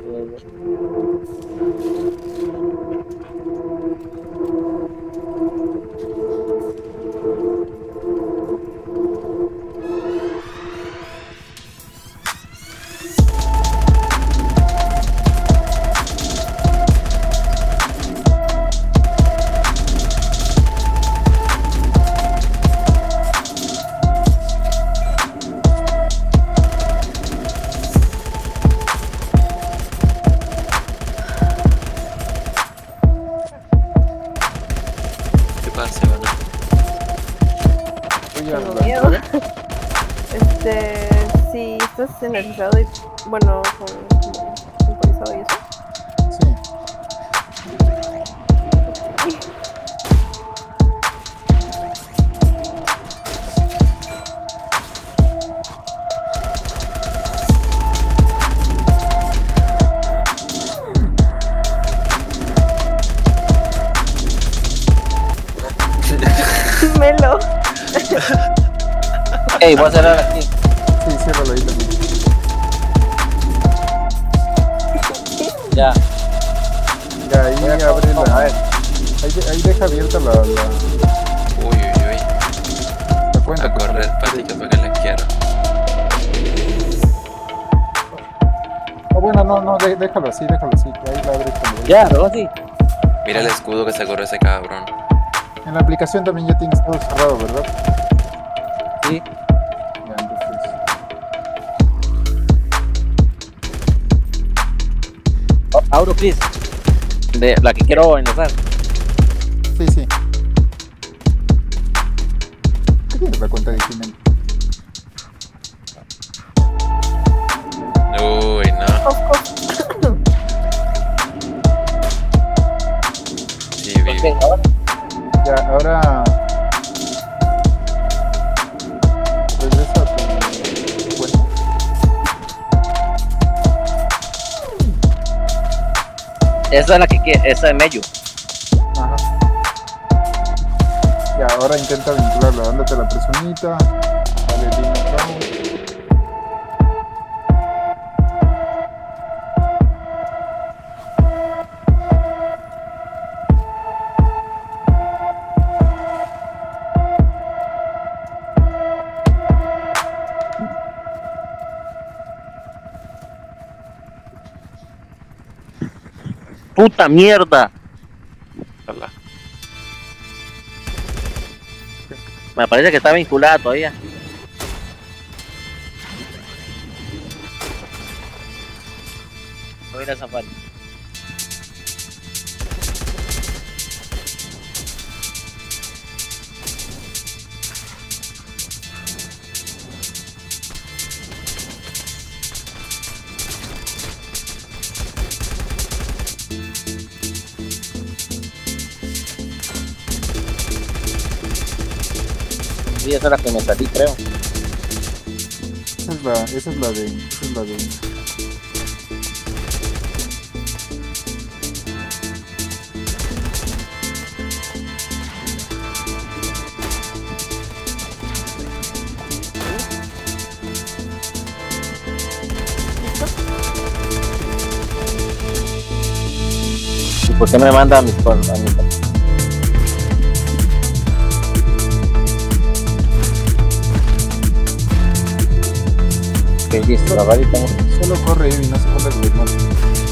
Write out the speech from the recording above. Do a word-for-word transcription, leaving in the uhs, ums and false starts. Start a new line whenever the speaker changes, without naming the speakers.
Este, si estás energizado y, bueno, con, con temporizado y eso. Sí. Melo.
Ey, voy a cerrar aquí.
Sí, ciérralo ahí también.
Ya.
Ya, ahí abre la...
A ver.
Ahí, ahí deja abierta la... la...
Uy, uy, uy.
La cuenta.
A correr, patito, porque la quiero.
Ah, bueno, no, no, de, déjalo así, déjalo así. Ahí la abres cuando...
Ya, luego sí.
Mira el escudo que se corre ese cabrón.
En la aplicación también ya tienes todo cerrado, ¿verdad?
Sí.
Ya, entonces...
Oh, Auro, please. De la que quiero enlazar.
Sí, sí. ¿Qué tienes la cuenta de Jiménez?
Uy, no. Sí, vi.
Okay, ahora.
Ya, ahora... Regresa a tu cuenta.
Esa es la que quiero, esa de Meyu.
Ajá. Ya, ahora intenta vincularla. Dándate la personita. Dale link account.
Puta mierda.
Hola.
Me parece que está vinculada todavía. Voy a ir a Safari. Sí, esa es la que me salí, creo.
Esa es la, esa es la de... Esa es la de...
¿Y por qué me manda a mis cosas? A mis... Ok, listo, la varita.
Solo corre y no se pone el